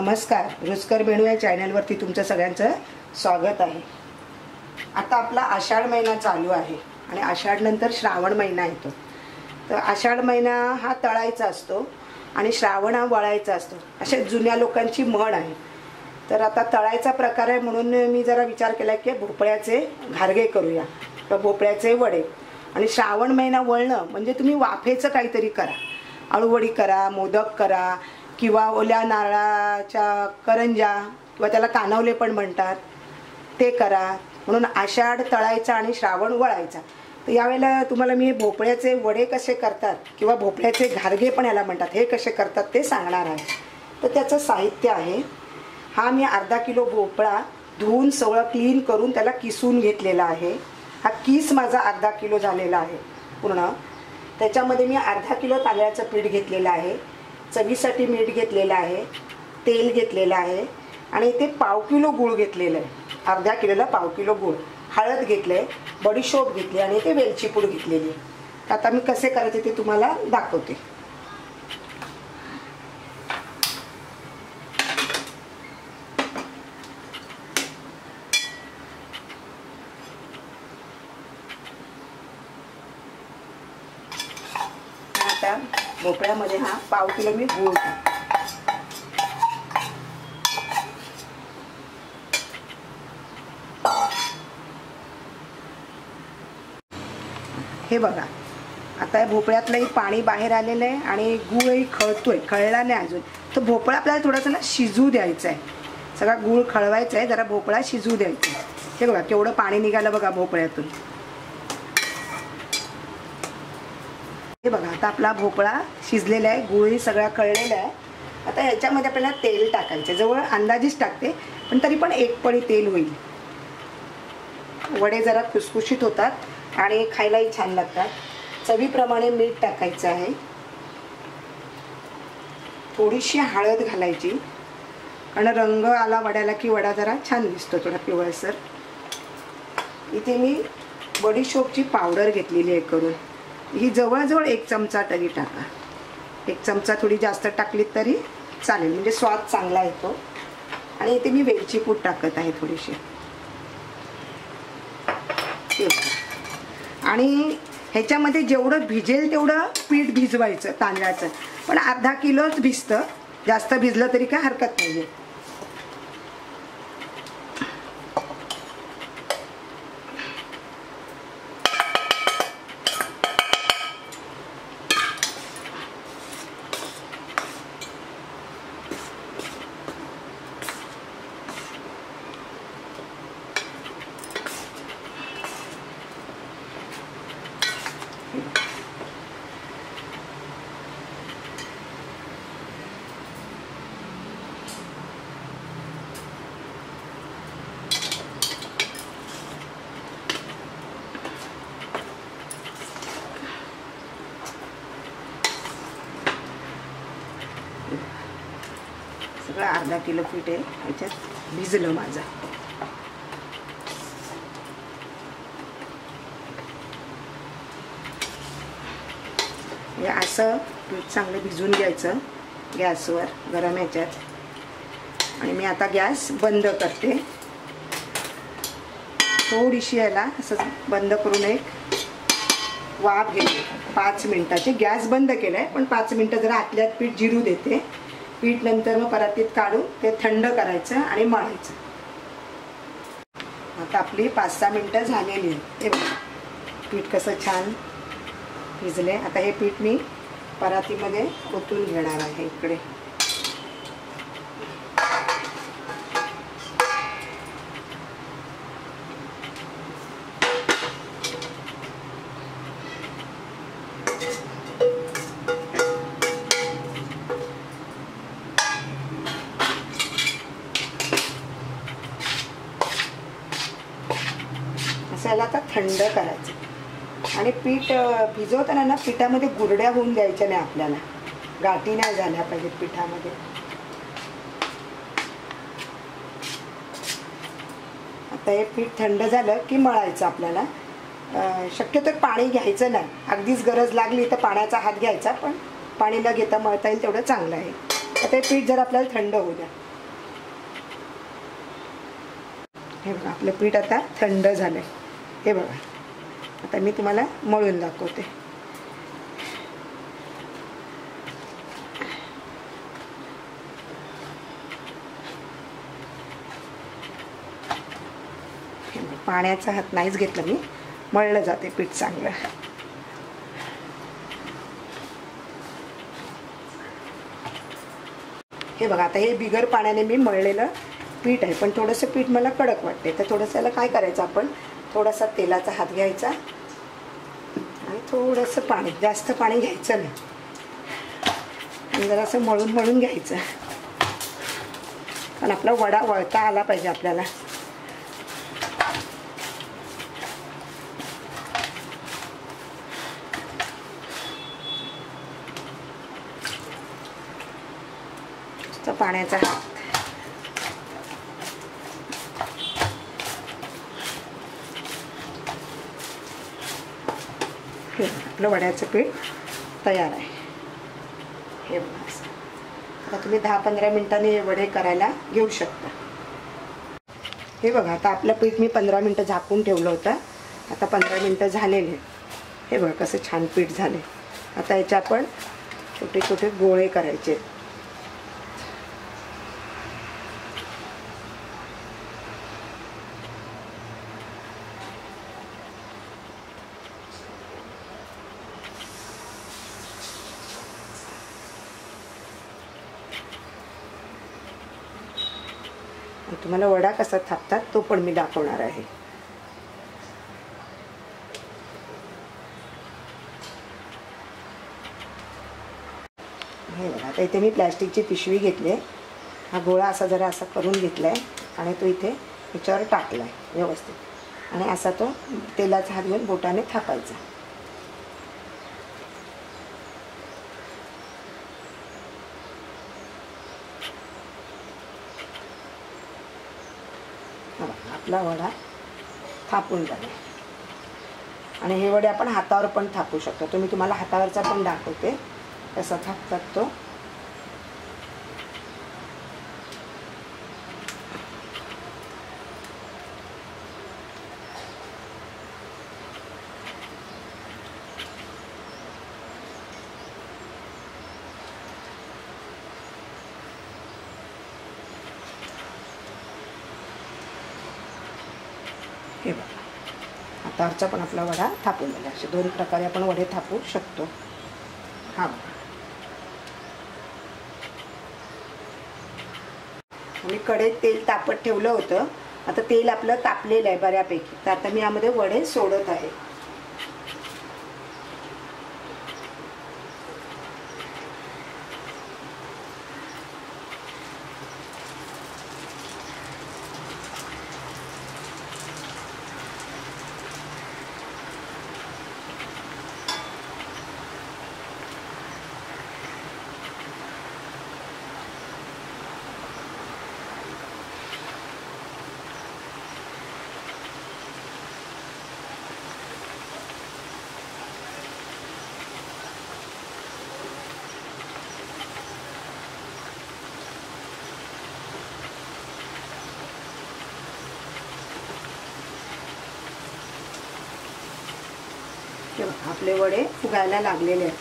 नमस्कार, रुचकर मेनू या चॅनलवरती तुमचं सगळ्यांचं स्वागत आहे। आता आपला आषाढ महिना चालू आहे आणि आषाढ नंतर श्रावण महिना येतो। तर आषाढ महिना हा तळायचा असतो आणि श्रावण हा वळायचा असतो, अशा जुन्या लोकांची म्हण आहे। तर आता तळायचा प्रकार आहे म्हणून मी जरा विचार केला की भोपळ्याचे घारगे करूया किंवा भोपळ्याचे वडे। आणि श्रावण महिना वळणं म्हणजे तुम्ही वाफेचं काहीतरी करा, अळूवडी करा, मोदक करा किंवा ओल्या नारळाच्या करंजा किंवा त्याला कानवले पण म्हणतात ते करा। म्हणून आषाढ तळायचा आणि श्रावण वळायचा। तर यावेळेला तुम्हाला मी भोपळ्याचे वडे कसे करतात किंवा भोपळ्याचे घारगे पण याला म्हणतात हे कसे करतात ते सांगणार आहे। तर त्याचं साहित्य आहे, हा मी अर्धा किलो भोपळा धुवून सगळं क्लीन करून त्याला किसून घेतलेला आहे। हा किस माझा अर्धा किलो झालेला आहे पूर्ण। त्याच्यामध्ये मी अर्धा किलो तांदळाचं पीठ घेतलेलं आहे, चवीसाठी मीठ घेतलेलं आहे, तेल घेतलेलं आहे आणि इथे पाव किलो गूळ घेतलेलं आहे। अर्ध्या किलोला पाव किलो गूळ, हळद घेतले, बडीशोप घेतली आणि ते वेलची पूड घेतलेली आहे। आता मी कसे करायचे ते तुम्हाला दाखवते। आता भोपळ्यामध्ये हा पाव किलो मी गूळ टाकते। हे बघा, आता या भोपळ्यातलंही पाणी बाहेर आलेलं आहे आणि गूळही खळतोय, खळला नाही अजून। तर भोपळा आपल्याला थोडासा ना शिजू द्यायचा आहे, सगळा गूळ खळवायचा आहे, जरा भोपळा शिजू द्यायचा आहे। हे बघा केवढं पाणी निघालं बघा भोपळ्यातून। हे बघा आता आपला भोपळा शिजलेला आहे, गूळही सगळा कळलेला आहे। आता याच्यामध्ये आपल्याला तेल टाकायचं, जवळ अंदाजीच टाकते पण तरी पण एक पळी तेल होईल। वडे जरा खुसखुशीत होतात आणि खायलाही छान लागतात। चवीप्रमाणे मीठ टाकायचं आहे, थोडीशी हळद घालायची कारण रंग आला वड्याला की वडा जरा छान दिसतो, थोडा पिवळसर। इथे मी बडीशोपची पावडर घेतलेली आहे करून, ही जवळजवळ 1 चमचा तरी टाका। 1 चमचा थोडी जास्त टाकली तरी चालेल, म्हणजे स्वाद चांगला येतो। आणि इथे मी वेलची पूड टाकत आहे थोडीशी। आणि ह्याच्यामध्ये जेवढं भिजेल तेवढं पीठ भिजवायचं तांदळाचं, पण अर्धा किलोच भिजतं, जास्त भिजलं तरी काय हरकत नाही आहे। सगळं अर्धा किलो पीठ आहे, ह्याच्यात भिजलं माझं। हे असं पीठ चांगलं भिजून घ्यायचं गॅसवर गरम ह्याच्यात। आणि मी आता गॅस बंद करते, थोडीशी याला असं बंद करून एक वाफ घेते 5 मिनिटाची। गॅस बंद केलाय पण 5 मिनिटं जरा आतल्यात पीठ जिरू देते। पीठ नंतर मग परातीत काढून ते थंड करायचं आणि मळायचं। आता आपली 5-6 मिनिटं झालेली आहे। हे बघा पीठ कसं छान भिजले। आता हे पीठ मी परातीमध्ये ओतून घेणार आहे इकडे। याला आता थंड करायचं आणि पीठ भिजवताना ना पिठामध्ये गुरड्या होऊन द्यायच्या नाही, आपल्याला गाठी नाही झाल्या पाहिजेत पिठामध्ये। आता हे पीठ थंड झालं की मळायचं आपल्याला। शक्यतो पाणी घ्यायचं नाही, अगदीच गरज लागली तर पाण्याचा हात घ्यायचा, पण पाणी न घेता मळता येईल तेवढं चांगलं आहे। आता हे पीठ जर आपल्याला थंड होऊ द्या। हे बघा आपलं पीठ आता थंड झालं आहे. हे बघा आता मी तुम्हाला मळून दाखवते. पाण्याचा हात नाहीच घेतला मी, मळलं जाते पीठ चांगलं. हे बघा आता हे बिगर पाण्याने मी मळलेलं पीठ आहे, पण थोडंसं पीठ मला कडक वाटते. तर थोडंसं याला काय करायचं, आपण थोडासा तेलाचा हात घ्यायचा आणि थोडंसं पाणी, जास्त पाणी घ्यायचं नाही, आणि जरा असं मळून मळून घ्यायचं, कारण आपला वडा वळता आला पाहिजे आपल्याला. पाण्याचा हात. आपलं वड्याचं पीठ तयार आहे. हे बघा आता तुम्ही 10-15 मिनिटांनी हे वडे करायला घेऊ शकता. हे बघा आता आपलं पीठ मी 15 मिनिटं झाकून ठेवलं होतं. आता 15 मिनिटं झालेले. हे बघा कसं छान पीठ झाले. आता याचे आपण छोटे छोटे गोळे करायचे. तुम्हाला वडा कसा थापतात तो पण मी दाखवणार आहे. हे बघा आता इथे मी प्लॅस्टिकची पिशवी घेतली आहे. हा गोळा असा जरा असा करून घेतला आहे आणि तो इथे ह्याच्यावर टाकला आहे व्यवस्थित, आणि असा तो तेलाचा हात घेऊन बोटाने थापायचा. आपला वडा थापून झाला. आणि हे वडे आपण हातावर पण थापू शकतो. तुम्हाला हातावरचा पण दाखवते कसा थापतात तो. हे बघा हातावरचा पण आपला वडा थापून झाला. असे 2 प्रकारे आपण वडे थापू शकतो. हा बघा मी कढईत तेल तापत ठेवलं होतं. आता तेल आपलं तापलेलं आहे बऱ्यापैकी. तर आता मी यामध्ये वडे सोडत आहे. आपले वडे फुगायला लागलेले आहेत.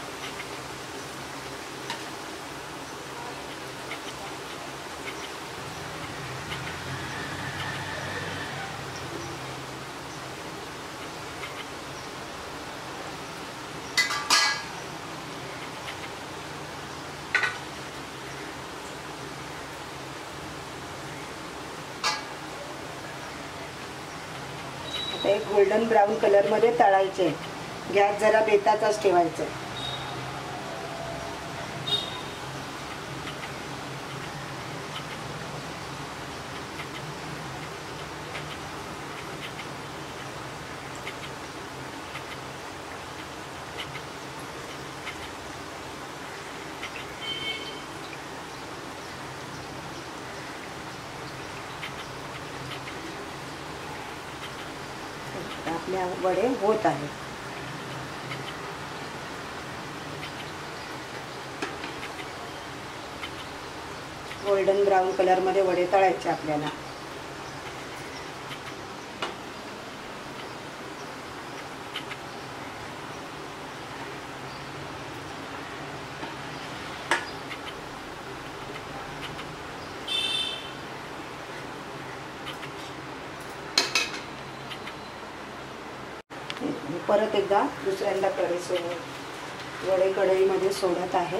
आता एक गोल्डन ब्राऊन कलर मध्ये तळायचे. गॅस जरा बेताचाच ठेवायचा. आपले वडे होत आहेत. गोल्डन ब्राऊन कलर मध्ये वडे तळायचे आपल्याला. परत एकदा दुसऱ्यांदा वडे कढईमध्ये सोडत आहे.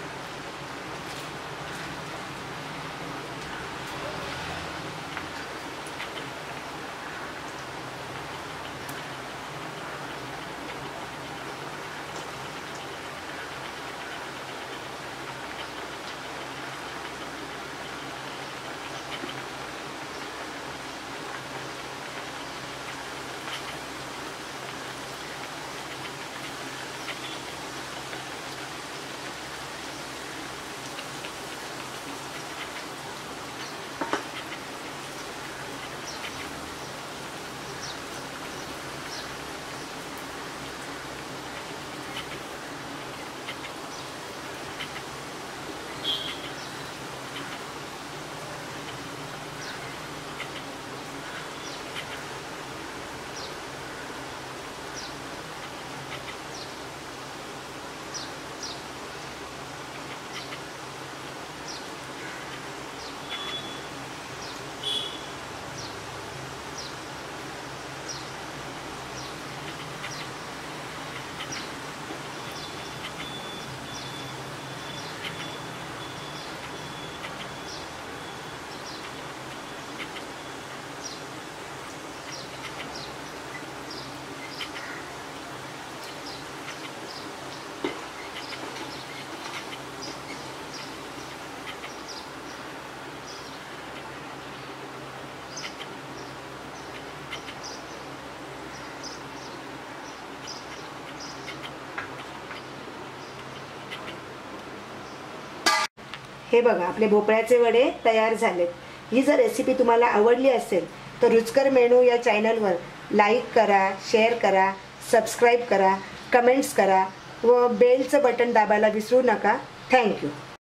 हे बघा, आपले भोपळ्याचे वडे तयार झालेत. ही जर रेसिपी तुम्हाला आवडली असेल तर रुचकर मेनू या चॅनलवर लाईक करा, शेअर करा, सबस्क्राईब करा, कमेंट्स करा व बेलचं बटन दाबायला विसरू नका. थँक्यू.